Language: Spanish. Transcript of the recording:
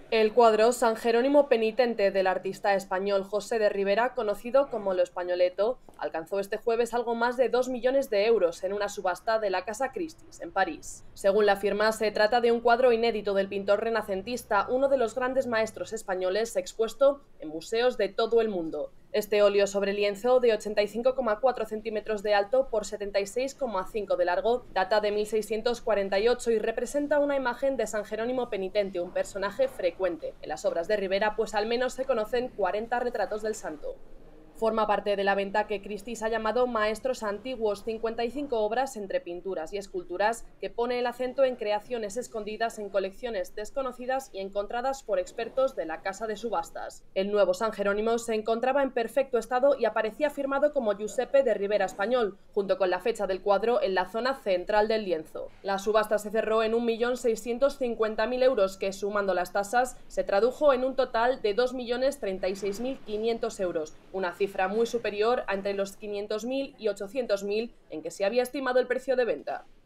El cuadro San Jerónimo Penitente del artista español José de Ribera, conocido como Lo Españoleto, alcanzó este jueves algo más de 2 millones de euros en una subasta de la Casa Christie's, en París. Según la firma, se trata de un cuadro inédito del pintor renacentista, uno de los grandes maestros españoles expuesto en museos de todo el mundo. Este óleo sobre lienzo de 85,4 centímetros de alto por 76,5 de largo data de 1648 y representa una imagen de San Jerónimo Penitente, un personaje frecuente en las obras de Ribera, pues al menos se conocen 40 retratos del santo. Forma parte de la venta que Christie's ha llamado Maestros Antiguos, 55 obras entre pinturas y esculturas que pone el acento en creaciones escondidas en colecciones desconocidas y encontradas por expertos de la casa de subastas. El nuevo San Jerónimo se encontraba en perfecto estado y aparecía firmado como Giuseppe de Ribera Español, junto con la fecha del cuadro en la zona central del lienzo. La subasta se cerró en 1.650.000 euros, que sumando las tasas se tradujo en un total de 2.036.500 euros, una cifra muy superior a entre los 500.000 y 800.000 en que se había estimado el precio de venta.